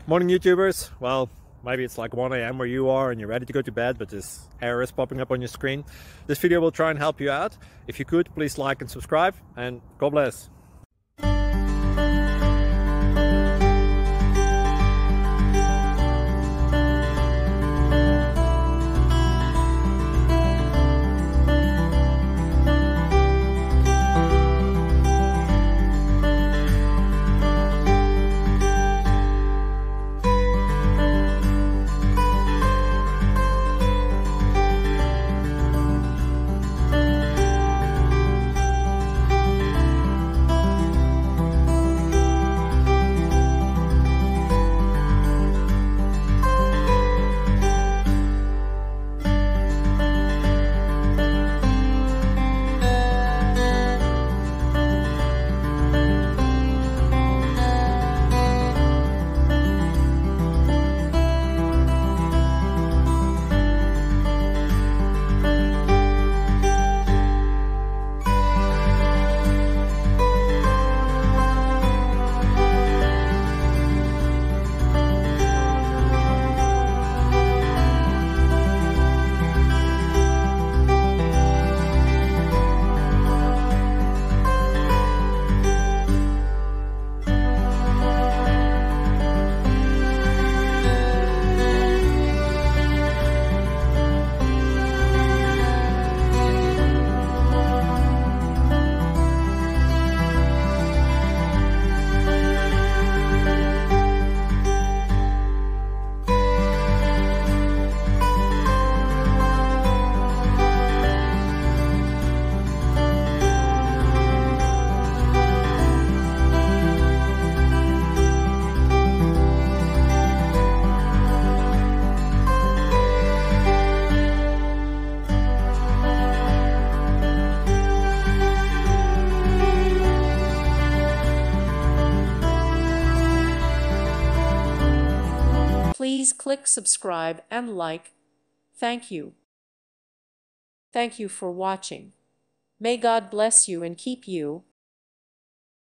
Morning YouTubers. Well, maybe it's like 1 a.m. where you are and you're ready to go to bed, but this error is popping up on your screen. This video will try and help you out. If you could, please like and subscribe, and God bless. Please click subscribe and like. Thank you. Thank you for watching. May God bless you and keep you.